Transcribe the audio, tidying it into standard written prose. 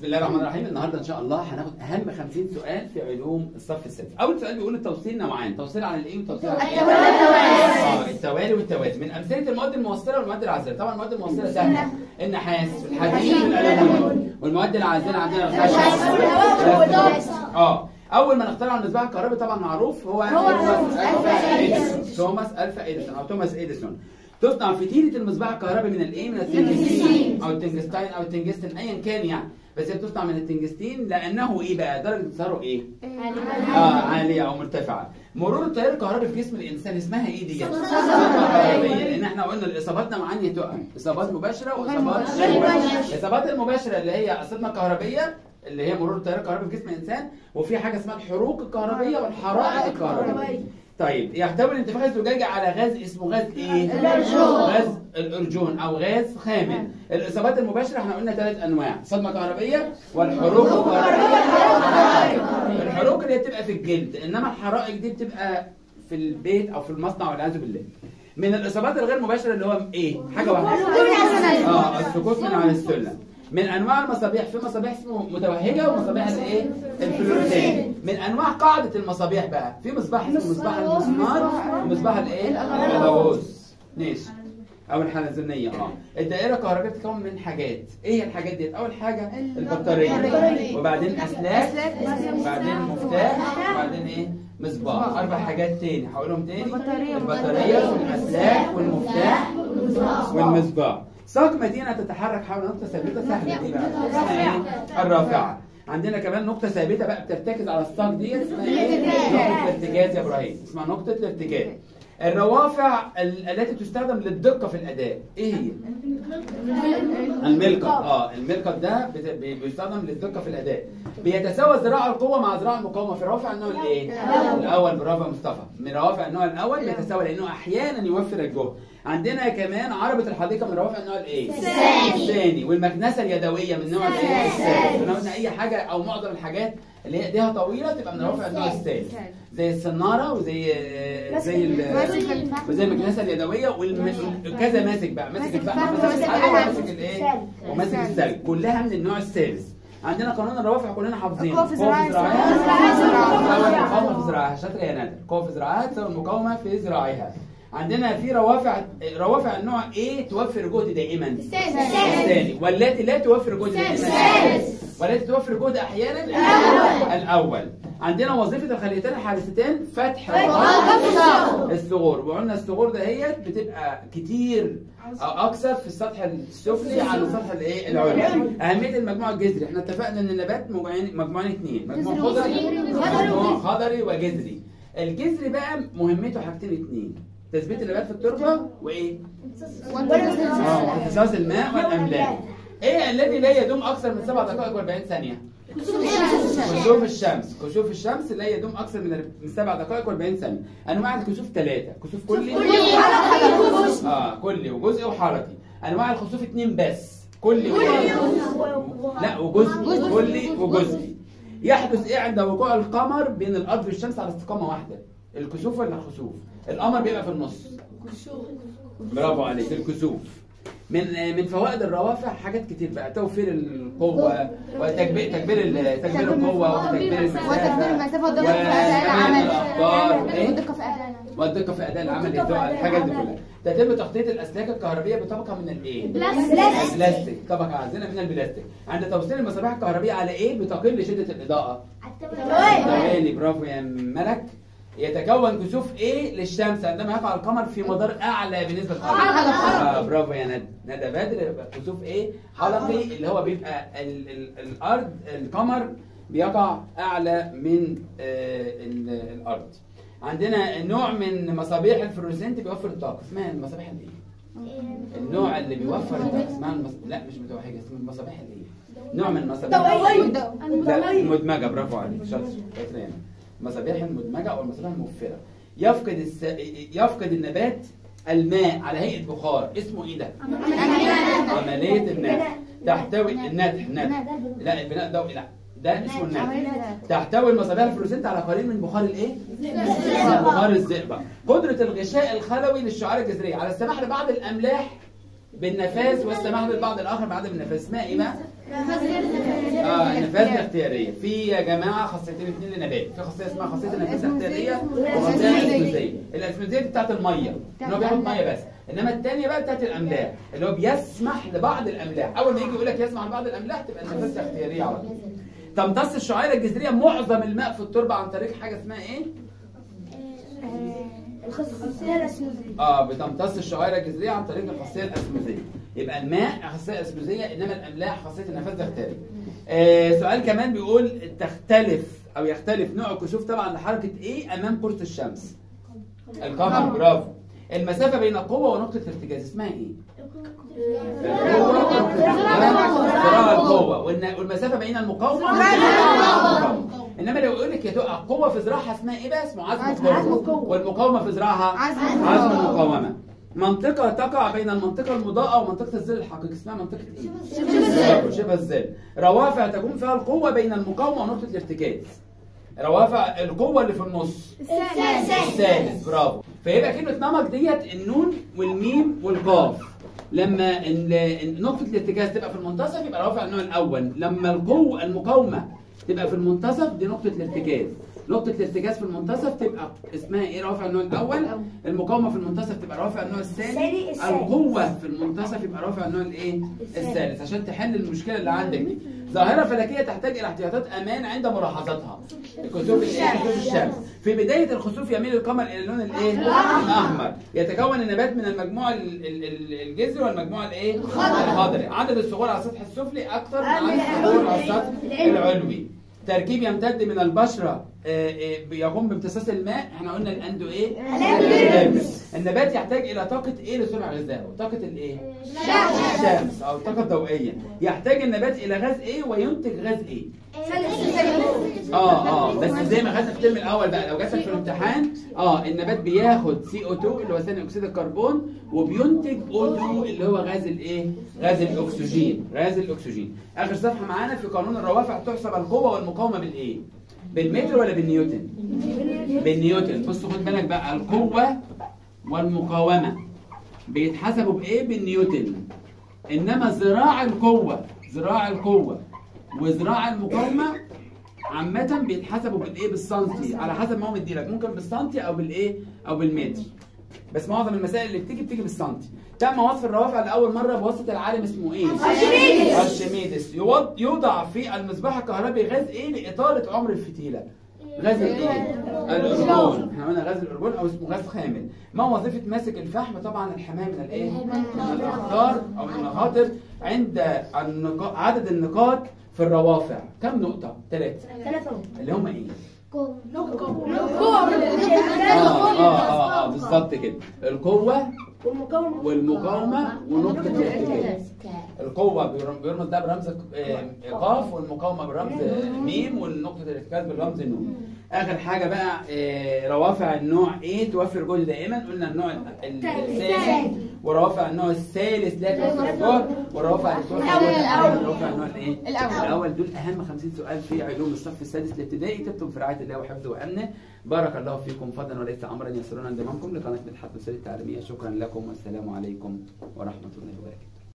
بسم الله الرحمن الرحيم. النهارده ان شاء الله هناخد اهم 50 سؤال في علوم الصف السادس. اول سؤال بيقول التوصيل نوعان، توصيل على الايه وتوصيل على الايه؟ التوالي والتوازي. من امثله المواد الموصله والمواد العازله. طبعا المواد الموصله سهله، النحاس والحديد والالومنيوم. والمواد العازله عندنا الخشب. اول ما نخترع المصباح الكهربي طبعا معروف هو توماس الفا اديسون او توماس اديسون. تصنع فتيله المصباح الكهربي من الايه؟ من التنجستين او التنجستين او التنجستين ايا كان يعني، بس هي بتصنع من التنجستين لانه ايه بقى؟ درجه انتصاره ايه؟ عاليه او مرتفعه. مرور التيار الكهربي في جسم الانسان اسمها ايه دي؟ كهربيه. لان احنا قلنا الاصابات نوعان تقع، اصابات مباشره واصابات غير مباشره. الاصابات المباشره اللي هي الصدمه الكهربيه اللي هي مرور التيار الكهربي في جسم الانسان، وفي حاجه اسمها الحروق الكهربيه والحرائق الكهربيه. طيب يحتوي الانتفاخ الزجاجي على غاز اسمه غاز ايه؟ الارجون. غاز الارجون او غاز خامل. الاصابات المباشره احنا قلنا 3 انواع، صدمه كهربيه والحروق الكهربيه. الحروق اللي هي بتبقى في الجلد، انما الحرائق دي بتبقى في البيت او في المصنع والعياذ بالله. من الاصابات الغير مباشره اللي هو ايه؟ حاجه واحده، السقوط من على السلم. من انواع المصابيح في مصابيح اسمه متوهجه ومصابيح الايه؟ الفلوريسنت. من انواع قاعده المصابيح بقى في مصباح اسمه مصباح المسمار ومصباح الايه؟ الغوص. ماشي. او الحلزونيه. الدائره الكهربائيه بتتكون من حاجات، ايه هي الحاجات ديت؟ اول حاجه البطاريه، وبعدين اسلاك، وبعدين مفتاح، وبعدين ايه؟ مصباح. 4 حاجات تاني هقولهم تاني، البطاريه والاسلاك والمفتاح والمصباح. ساق مدينة تتحرك حول نقطة ثابتة سهلة دي بقى اسمها ايه؟ الرافعة. عندنا كمان نقطة ثابتة بقى بترتكز على الساق ديت اسمها ايه؟ نقطة الارتكاز يا ابراهيم، اسمها نقطة الارتكاز. الروافع التي تستخدم للدقة في الأداء، ايه هي؟ الملقط. الملقط ده بيستخدم للدقة في الأداء. بيتساوى ذراع القوة مع ذراع المقاومة في روافع النوع الايه؟ الأول. برافو مصطفى. من روافع النوع الأول بيتساوى لأنه أحيانا يوفر الجهد. عندنا كمان عربة الحديقة من روافع النوع الايه؟ الثاني. والمكنسة اليدوية من النوع الايه؟ الثالث. احنا قلنا أي حاجة أو معظم الحاجات اللي هي ايديها طويلة تبقى من روافع النوع الثالث، زي السنارة وزي المكنسة اليدوية وكذا ماسك بقى، ماسك الفحم وماسك الحاجة وماسك الايه؟ وماسك الثلج، كلها من النوع الثالث. عندنا قانون الروافع كلنا حافظينه، قوة في زراعها تساوي المقاومة في زراعها. شاطرة يا ندى. قوة في زراعها تساوي المقاومة في زراعها. عندنا في روافع النوع ايه توفر جهد دائما؟ الثاني. والتي لا توفر جهد دائما؟ الثالث. والتي توفر جهد احيانا؟ الاول. عندنا وظيفة الخليتين الحارستين فتح وغلق الثغور، وقلنا الثغور دهيت بتبقى كتير او اكثر في السطح السفلي عن السطح الايه؟ العلوي. اهمية المجموع الجذري، احنا اتفقنا ان النبات مجموعين 2، مجموع خضري وجذري. الجذري بقى مهمته حاجتين 2، تثبيت النبات في التربه وايه؟ امتصاص الماء والاملاح. ايه الذي لا يدوم اكثر من 7 دقائق و40 ثانيه؟ كسوف الشمس. كسوف الشمس لا يدوم اكثر من 7 دقائق و40 ثانيه. انواع الكسوف 3، كسوف كلي كلي وجزئي وحركي. انواع الخسوف 2 بس، كلي وجزئي. كلي وجزئي. يحدث ايه عند وقوع القمر بين الارض والشمس على استقامه واحده؟ الكسوف ولا الخسوف؟ القمر بيبقى في النص. برافو عليك، الكسوف. من فوائد الروافع حاجات كتير بقى، توفير القوة وتكبير القوة وتكبير المسافة والدقة في أداء العمل. الحاجات دي كلها. تتم تخطيط الأسلاك الكهربية بطبقة من الايه؟ البلاستيك. طبقة عازلة من البلاستيك. عند توصيل المصابيح الكهربية على ايه بتقل شدة الإضاءة؟ التوالي. برافو يا ملك. يتكون كسوف ايه للشمس عندما يقع القمر في مدار اعلى بالنسبه للارض؟ برافو يا ندى بدر. يبقى كسوف ايه؟ حلقي، اللي هو بيبقى الارض، القمر بيقع اعلى من الارض. عندنا نوع من مصابيح الفلوريسنت بيوفر الطاقه، اسمها المصابيح الايه؟ النوع اللي بيوفر الطاقه اسمها لا مش متوهجه، اسمها المصابيح الايه؟ نوع من المصابيح المدمجه. برافو عليك، شاطر. المصابيح المدمجه او المصابيح الموفره. يفقد النبات الماء على هيئه بخار، اسمه ايه ده؟ عمليه النتح. تحتوي النتح. لا البناء الضوئي لا، ده اسمه النتح. تحتوي المصابيح الفلوريسنت على قليل من بخار الايه؟ بخار الزئبق. قدره الغشاء الخلوي للشعيرات الجذريه على السماح لبعض الاملاح بالنفاذ والسماح للبعض الاخر بعدم النفاذ، اسمها ايه بقى؟ نفاذ اختياريه. في يا جماعه خاصيتين اثنين للنبات، في خاصيه اسمها خاصيه النفاذ الاختياريه وخاصيه الاسموزيه. الاسموزيه دي بتاعت الميه، ان هو بياخد ميه بس، انما الثانيه بقى بتاعت الاملاح اللي هو بيسمح لبعض الاملاح. اول ما يجي يقول لك يسمح لبعض الاملاح تبقى النفاذ الاختياريه على طول. تمتص الشعيره الجذريه معظم الماء في التربه عن طريق حاجه اسمها ايه؟ الخاصية الأسموزية. بتمتص الشعيره الجذريه عن طريق الخاصيه الاسموزيه. يبقى الماء خاصيه اسموزيه، انما الاملاح خاصيه النفاذ الاختياري. سؤال كمان بيقول تختلف او يختلف نوع الكسوف طبعا لحركه ايه امام قرص الشمس؟ القمر. برافو. المسافه بين القوه ونقطه الارتكاز اسمها ايه؟ ذراع القوه. والمسافه بين المقاومه انما لو يقول لك يا تقع القوه في ذراعها اسمها ايه بقى؟ اسمه عزم القوه، والمقاومه في ذراعها عزم المقاومه. منطقه تقع بين المنطقه المضاءه ومنطقه الظل الحقيقي اسمها منطقه ايه؟ شبه الظل. روافع تكون فيها القوه بين المقاومه ونقطه الارتكاز. روافع القوه اللي في النص الثالث. برافو. فيبقى كلمه نمط ديت النون والميم والقاف. لما نقطه الارتكاز تبقى في المنتصف يبقى روافع النوع الاول. لما المقاومه تبقى في المنتصف دي نقطه الارتكاز. نقطة الارتكاز في المنتصف تبقى اسمها ايه؟ روافع النوع الأول. المقاومة في المنتصف تبقى روافع النوع الثاني. القوة في المنتصف يبقى روافع النوع الايه؟ الثالث. عشان تحل المشكلة اللي عندك دي. ظاهرة فلكية تحتاج إلى احتياطات أمان عند ملاحظتها. كسوف الشمس. في بداية الخسوف يميل القمر إلى اللون الايه؟ الأحمر. يتكون النبات من المجموع الجذري والمجموع الايه؟ الخضري. عدد الصخور على السطح السفلي أكثر من عدد الصخور على السطح العلوي. تركيب يمتد من البشرة بيقوم بامتصاص الماء. احنا قلنا الاندو ايه؟ النبات يحتاج الى طاقة ايه لصنع غذائه؟ طاقة الايه؟ الشمس او الطاقة الضوئية. يحتاج النبات الى غاز ايه وينتج غاز ايه؟ بس زي ما خدنا في الترم الاول بقى لو جاتلك في الامتحان النبات بياخد CO2 اللي هو ثاني اكسيد الكربون وبينتج O2 اللي هو غاز الايه؟ غاز الاكسجين. اخر صفحة معانا في قانون الروافع تحسب القوة والمقاومة بالايه؟ بالمتر ولا بالنيوتن؟ بالنيوتن. بص خد بالك بقى القوة والمقاومة بيتحسبوا بايه؟ بالنيوتن. انما ذراع القوة وذراع المقاومة عامة بيتحسبوا بالايه؟ بالسنتي على حسب ما هو مديلك، ممكن بالسنتي او بالايه؟ او بالمتر. بس معظم المسائل اللي بتيجي بالسنتي. تم وصف الروافع لأول مرة بواسطة العالم اسمه ايه؟ أرشميدس. يوضع في المصباح الكهربي غاز ايه لإطالة عمر الفتيلة؟ غاز الايه؟ الأرجون. احنا قلنا غاز الأرجون أو اسمه غاز خامل. ما وظيفة ماسك الفحم؟ طبعا الحماية من الايه؟ من الأخطار أو من المخاطر. عند عدد النقاط في الروافع كم نقطة؟ 3 اللي هم ايه؟ بالظبط كده. القوة والمقاومة ونقطة الارتكاز. القوة بيرمز ده برمز قاف، والمقاومة برمز ميم، والنقطة الارتكاز بالرمز نون. آخر حاجة بقى روافع النوع ايه توفر جهد دائما. قلنا النوع الثاني وروافع النوع الثالث لا توفر الجهد، وروافع النوع الايه؟ الأول. دول أهم 50 سؤال في علوم الصف السادس الابتدائي. تبتم في رعاية الله وحفظه وأمنه. بارك الله فيكم فضلا وليس أمرا. يسرنا انضمامكم لقناة مدحت التعليمية. شكرا لكم والسلام عليكم ورحمة الله وبركاته.